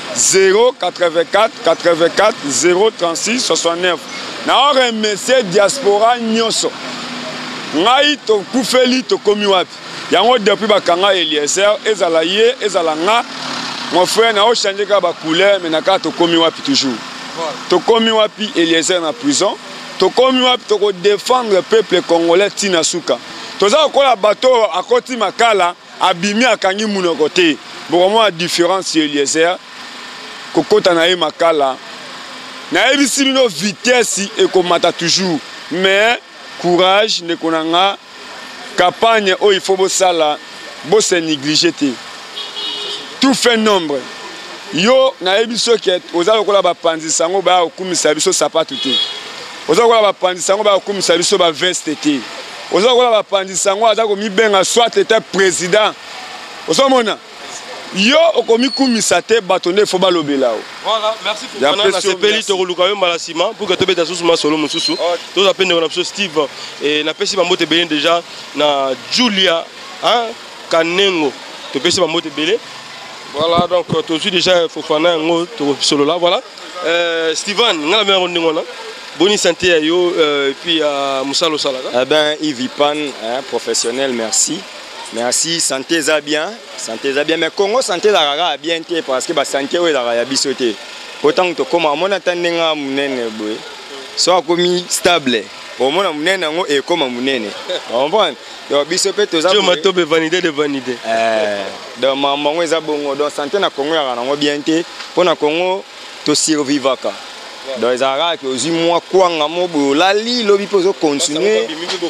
084 84 036 69. Na remercier diaspora nyoso. Ngai to kufeli to komi wapi. Yango depuis bakanga Eliezer ezala ye ezala nga. Mon frère na o changer ka ba couleur mais na ka to komi wapi toujours. To komi wapi Eliezer na prison. To komi wapi to ko défendre le peuple congolais tina suka. Toza ko la bateau akoti makala abimi akangi munoko te. Bon moi différence Eliezer. Kokota na ye makala na ebisi bino vitesse ekomata toujours mais courage ne konanga campagne o il faut bosala bo se négliger te tout fait nombre yo na ebiso ke ozalo kola ba panzi sango ba okumisa biso sapatu te ozalo kola ba panzi sango ba okumisa biso ba veste te ozalo kola ba panzi sango azako mi benga soit était président ozomona yo okomi kumisa te batonde fo balobela o. Voilà, merci pour prendre la sepeli to luka yo malasima pour que to beta susu masolo mususu. To apende na Steve et na pesi ba mote belé déjà na Julia hein Kanengo. To pesi ba mote belé. Voilà donc to suis déjà Fofana ngo to solo là voilà. Steven ngala me rondingo na. Boni santé à yo et puis à Moussalo Salada. Eh ben Ivipan professionnel merci. Merci, santé za bien, mais Congo santé la bien parce que ba santé ouais la biso te. Autant que comme on attend nga munene boy. So komi stable. Au moins munene ngo e comme munene. On comprend. Donc biso pe to za. Je m'atobe vanité de vanité. Donc maman eza bongo donc santé na Congo ya ngo bien te. Pour na Congo to survivaka. Donc les Arabes qui ont moi quoi ngamo la li lobi pozo continuer.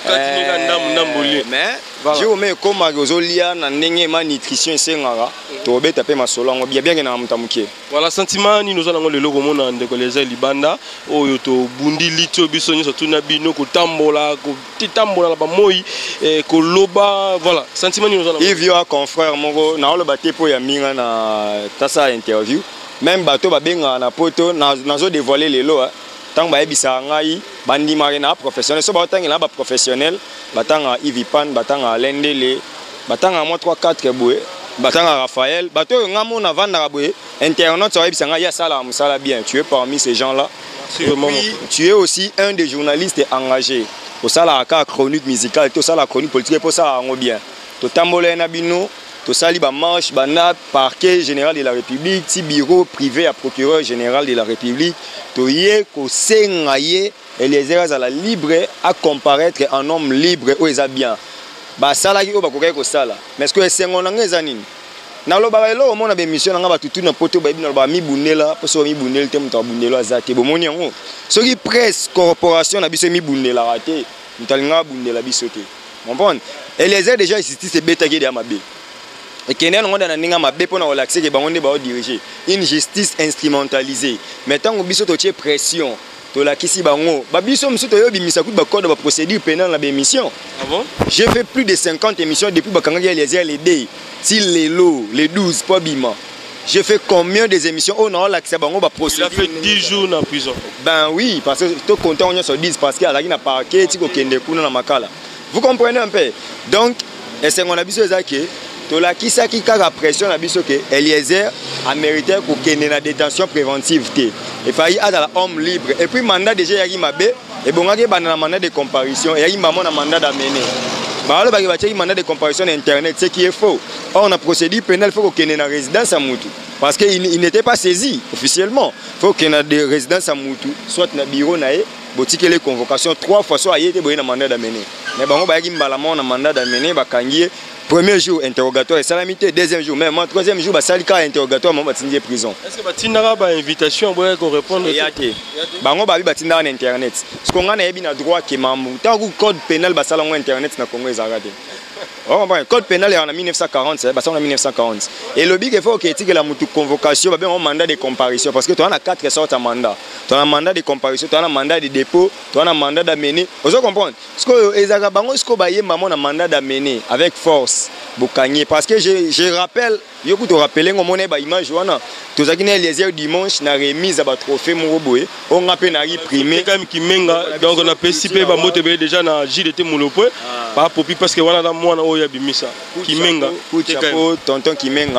Mais je me comme agozolia na ndenge ma nutrition sengara to beta pe masolo ngo bien bien na mutamuke. Voilà sentiment ni nous allons le logo mona ndeko les libanda oyo to bundi litio biso nyo surtout na bino ko tambola ko titambola ba moi ko loba voilà sentiment ni nous allons. Il vient confrère mongo na lo baté po ya minga na tasa interview. Même bateau babenga na poto nazo dévoiler les lots tant ba ebisa ngai bandi marina professionnel so ba tangela ba professionnel batanga Ivipan batanga Lendele batanga mo 3 4 boye batanga Raphaël bateau ngamo na vanda boye internet so ebisa ngai ya sala musala bien tu es parmi ces gens là tu es aussi un des journalistes engagés au sala ka chronique musicale to sala chronique politique pour ça ngo bien totambola na bino tosali ba marche bana parquet général de la République ti bureau privé à procureur général de la République toye ko senga ye Eliezer azala libre à comparaître en homme libre o eza bien ba sala ki o ba kokai ko sala mais que sengo na ngeza nini na lo ba elo mona be mission nga ba tutu na poto ba bino ba mi bunela poso mi bunela te muta bunela azate bo moni yango soki presse corporation na biso mi bunela raté mutalinga bunela biso te comprendre Eliezer déjà justice se betaki de mabe et kenya ngo na ninga mabe pona relaxer ke bango ne ba diriger une justice instrumentalisée maintenant biso to tie pression to la kisi bango ba biso mso to yobimisa ku ba code ba procédure pénale na ba émission. Ah bon? J'ai fait plus de 50 émissions depuis ba kanga Eliezer les day si les lots les 12 pas bima. J'ai fait combien des émissions on a l'accès bango ba procédure. Il a fait 10 jours en prison. Ben oui parce que to content on sur 10 parce que ala na parquet ti ko kende kuna na makala. Vous comprenez un peu? Donc et c'est on a biso ezaki to la kisa ki kaka pression na biso ke Eliezer a mérité ko kende na détention préventive té. Il fallait être homme libre et puis mandat déjà yaki mabe et bon ngaki bana na mandat de comparution et yaki maman na mandat d'amener. Ba lo baki batie mandat de comparution internet ce qui est faux. Or on a procédure pénale faut ko kende na résidence à Moutou parce que il n'était pas saisi officiellement. Faut qu'il y ait des résidences à Moutou soit na bureau na botiki les convocations 3 fois soit ayé te boye na mandat d'amener. Mais bango ba yaki mbalama na mandat d'amener ba kangié. Premier jour interrogatoire et salamité, deuxième jour même troisième jour salika interrogatoire maman batindier prison. Est-ce que batinara ba invitation boye ko répondre yate bango babi batinda na internet ce qu'on a na yebi na droit ke mamu tant que code pénal basala ngo internet na Congo ezarate. Oh bon code pénal est en 1940 basala en 1940 et le big effort que etike la mutu convocation ba ben un mandat de comparution parce que tu as 4 sortes de mandats. Tu as un mandat de comparution, tu as un mandat de dépôt, tu as un mandat d'amener. Vous comprenez? Ce que ezaka bango ce ko baye maman un mandat d'amener avec force. Bokanye parce que je rappelle yoku to rappeler ngomone ba image wana tozaki na Eliezer dimanche na remise ba trophée Moroboé on a pe na primé quand même qui menga donc on a participé ba moto déjà na JDT Molopoé pas popi parce que wana na mwana oya bimisa qui menga chapeau tonton qui menga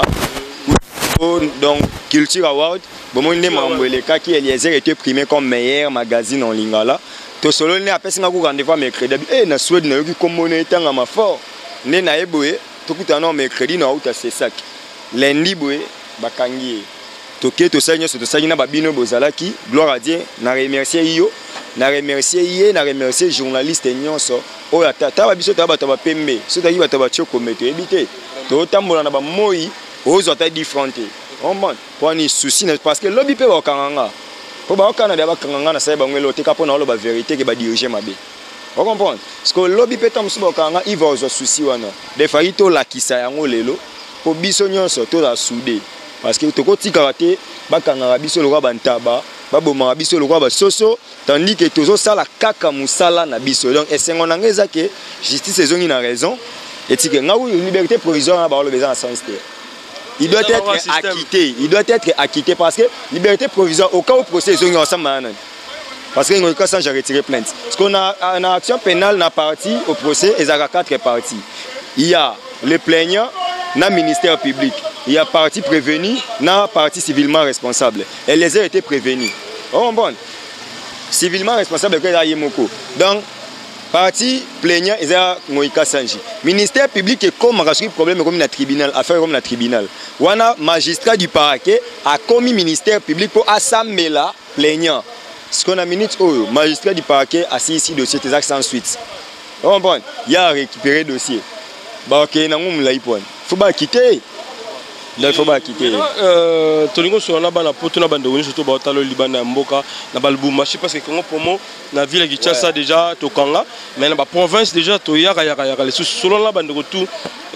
donc Culture Award bomone mambele kaki Eliezer était primé comme meilleur magazine en lingala to solo ne apesi nga ku rendez-vous mercredi na Suède na yoki komone tanga ma fort ne na eboye tokutana mercredi na uta sesak lundi boye bakangi toke to sanya so to sanya na babino bozalaki gloire à Dieu na remercier yo na remercier journaliste nyonso oya tata babiso ta bato ba pembe so ta bato ba choko meto ebité to tambola na ba moi ozo ta différente on man pour ni souci parce que lobby pe ba kanganga po ba kana ba kanganga na sai ba ngelo te kapo na lo ba vérité ke ba diriger mabe. Vous comprenez? Parce que le lobby peut être il va aux soucis. Des fois, il y a kisa yango lelo. Pour bisonyon surtout la soudé. Parce que tout côté karaté, bakanga biso le roi bantaba, baboma biso le roi soso, tandis que toujours ça la kaka musala na biso. Donc et c'est on angeza que justice ezongi na raison. Et que ngaou liberté provisoire ba lo besoin sens. Il doit être acquitté. Il doit être acquitté parce que liberté provisoire au cas où procès ezongi ensemble. Parce qu'il y a retiré plainte. Parce qu'on a une action pénale dans partie au procès, il y a 4 parties. Il y a le plaignant, le ministère public. Il y a partie prévenue, la partie civilement responsable. Et les a été prévenus. Oh bon. Civilement responsable, donc, partie plaignant, il y a Moïka Sanji. Ministère public est comme un problème comme le tribunal, affaire comme le tribunal. Ou un magistrat du parquet a commis ministère public pour assembler la plaignant. Ce qu'on a minute, magistrat du parquet assis ici dossier tes actes sans suite. Oh bon, il y a récupéré dossier. Bah ok, il faut pas quitter. Il faut pas quitter. Tolingo sur la bande pour tout na bande de surtout batalo libana mboka na balbu marché parce que Congo promo na ville qui ça déjà tokanga mais na ba province déjà to yaka les selon la bande de tout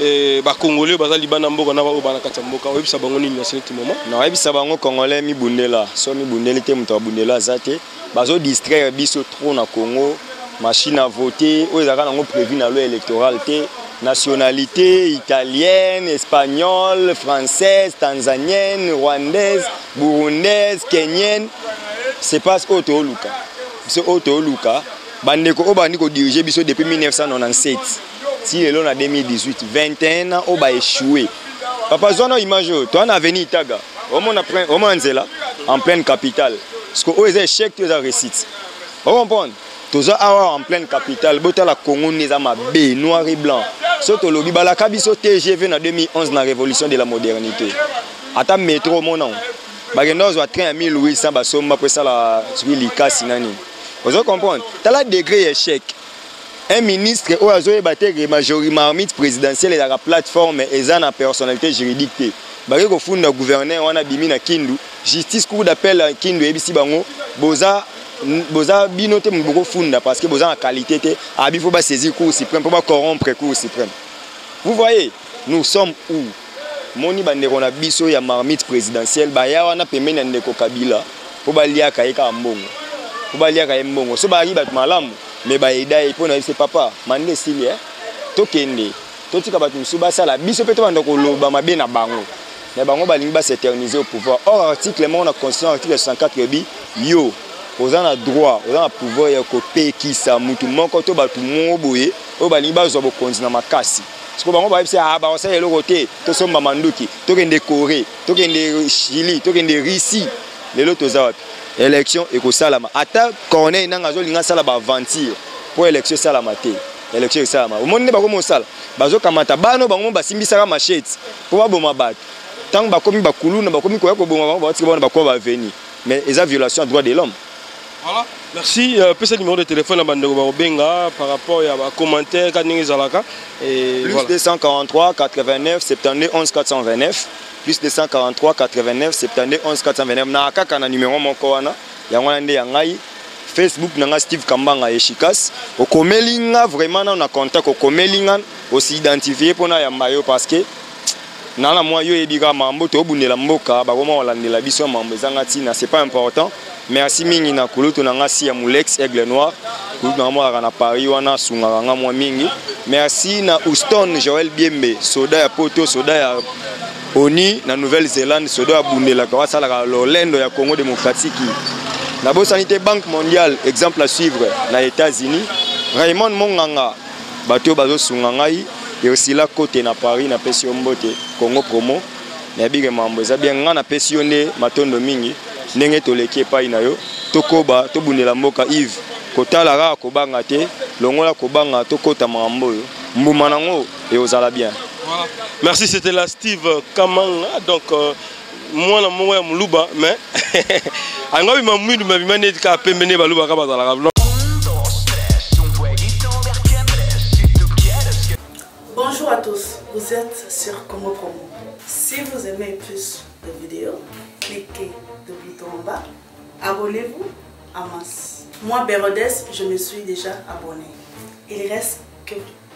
ba congolais baza libana mboka na ba bana kata mboka oyebisa bango nini na ce moment na oyebisa bango congolais mi bundela so mi bundeli te muto bundela zate bazo distraire biso trop na Congo machine à voter oyezaka nango prévu na loi électorale te. Nationalité italienne, espagnole, française, tanzanienne, rwandaise, burundaise, kenyenne. C'est pas Otto Luka. C'est Otto Luka. Bandeko Obaniko dirigé depuis 1997. Si le long en 2018, 21 ans, on a échoué. Papa Zono image, toi on a venu Itaga. Au moins en pleine capitale. Parce que on a échec, tu as réussite. Vous comprenez? toza awa en pleine capitale bota la Congo neza mabe noir et blanc soto lobi bala kabiso TGV na 2011 na révolution de la modernité ata métro monant bagenda zo train à 1800 basomba pour ça la sur likasi nani vous comprendre tala degré échec un ministre ou azoye battre majorité présidentielle et la plateforme eza na personnalité juridique bari ko funda gouverneur wana bimi na Kindu justice cour d'appel Kindu ebisi bango boza binote mboko funda parce que boza en qualité te abi faut ba saisir cour suprême pour ba corrompre cour suprême. Vous voyez, nous sommes où moni bandeko na biso ya marmite présidentielle ba ya wana pembeni ndeko Kabila pour ba lia kaika mbongo pour ba lia kaika mbongo so ba ri bat malamu mais ba ida ipo na c'est papa mande style to kende to tika batu suba sala biso peto bandeko loba mabe na bango mais bango balingi ba s'éterniser au pouvoir. Or article mon na constitution article 104 bi yo oza na droit oza na pouvoir ya ko pekisa mutu moko to batu moboye o balingi ba zo bokonzi na makasi siko bango ba bisa ba osa yelo côté to somba manduki to kende Corée to kende Chili to kende Russie lelo toza wapi élection ekosalama ata corner nanga zo linga sala ba aventure pour élection salama te élection salama o monde ba ko mosala bazo kamata bano bango basimbisaka machete pour ba boma bato tant bakomi bakulu na bakomi koya ko boma ba tika bana bakwa ba venir mais eza violation droit de l'homme. Voilà, merci. Petit numéro de téléphone à Bandego Benga par rapport à commentaire plus voilà. 243 89 72 11 429 plus 243 89 72 11 429 na kaka na numéro moko wana yango nde yangai Facebook nanga Steve Kambanga Eshikas okomelinga vraiment na contact okomelinga aussi identifier pona ya mayo parce que nana moi yo ebika mambo to bundela mboka ba koma olandela biso mambo ezanga tina c'est pas important. Merci mingi na kulutu na ngasi ya Mulex Aigle Noir kulutu na mwa na Paris wana sunga nga mwa mingi. Merci na Houston Joël Biembe soda ya poto soda ya Oni na Nouvelle-Zélande soda ya bundela kwa sala ka Lolendo ya Congo démocratique. Na Bo Sanité Banque Mondiale exemple à suivre na États-Unis. Raymond Monganga bato bazo sunga ngai et aussi là côté na Paris na Pession Mbote Congo promo na bige mambo za bien nga na Pessionné matondo mingi. Nenge toleki epai na yo tokoba tobundela mboka Yves kotala kaka kobanga te longola kobanga tokota mambo yo mbuma nango et ozala bien. Voilà. Merci, c'était la Steve Kamanga donc moi na mongo ya muluba mais angabi mamudu mabimane ka pembene baluba ka bazala. Bonjour à tous, vous êtes sur Congo Promo. Si vous aimez plus de vidéos, cliquez le bouton en bas, abonnez-vous en masse. Moi, Bérodès, je me suis déjà abonné. Il reste que